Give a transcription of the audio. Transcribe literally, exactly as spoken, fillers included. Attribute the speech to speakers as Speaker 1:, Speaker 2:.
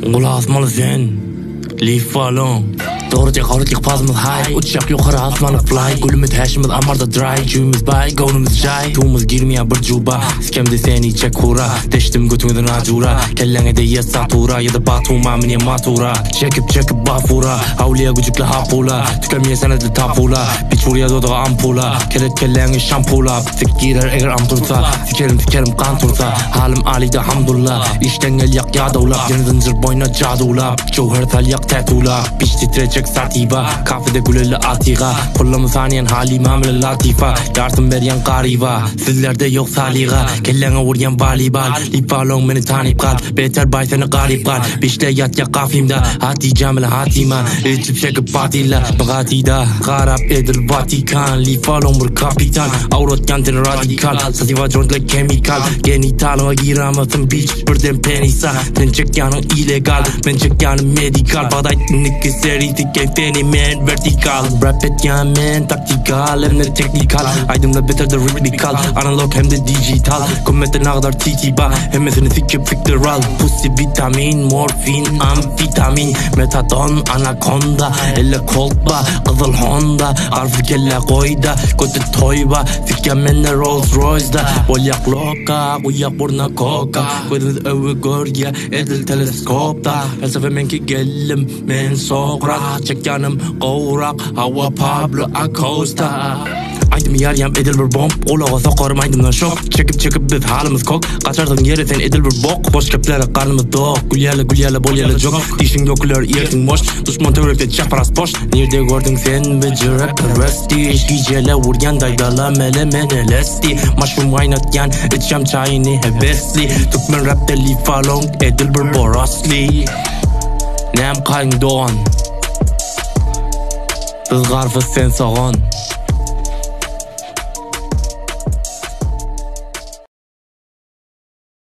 Speaker 1: Kulak asmalı sen Leave alone Doğruca kavrutlik pazımız high Uçak yukarı asmanı fly Gülümüz hashimiz amarda dry Cüğümüz bay Gönlümüz jay Tuğumuz girmeyen bir cuba Sikemde seni çek kura Deştim götümüzün acura Kellene de yes satura Ya da batuma mini matura Çekip çekip bafura Avliya gücükle hapula Tükemeye senedi tapula Biç buraya dodağı ampula Keret kellene şampula Sik girer eğer ampursa Sikerim sikerim kan tursa Halim alide hamdullah İşten el yak yadula Yeni zincir boyuna cadula Çoğher tal yak tetula Biç titrecek sartiba Kafede güleli atiga Kullamı saniyen halim hamile latifa Yardım beryen gariba Sizlerde yok saliga Kellene vuryen balibal Lipalong beni tanip kal Beter bay seni garip kal Bişle yat ya kafimda Hati camile hatima İçip çekip patila Bagatida Garap edir Vatikan Lipalong bir kapitan Avrot yantin radikal Sativa jontle kemikal Genital giramazın biç birden penisa Sen çek yanın illegal Ben çek yanın medikal Badayt niki seri Tiken fenomen vertikal Rap et ya men taktikal Hem de teknikal Aydımda beter de rhythmical Analog hem de dijital Kommette ne kadar titiba Hemesini sikip fiktiral Pussy vitamin morfin amfetamin Metadon anakonda Elle kolba Kızıl honda Harfi kelle koyda Kötü toyba Sikemende Rolls Royce'da Bolyak loka Kuyak burna koka Koydunuz öve gölge Edil teleskopta Felsefe menki gellim Men sokrak Çek yanım kovrak Hava Pablo Acosta Aydım yariyem edil bir bomb Ulağa sokarım aydımdan şok Çekip çekip biz halimiz kok Kaçardın yere sen edil bir bok Boş keplere karnımız dok Gülyele gülyele bolyele jok Dişin dökülür iyetin boş Düşman tövrekte çaparas boş Nerede gördün sen becir rapper resti Gicele vurgen daydala mele menelesti Mushroom oynatken içem çayını hevesli Türkmen rapte leave alone edil bir borosli Nem kayın doğan Biz garfız sen soğan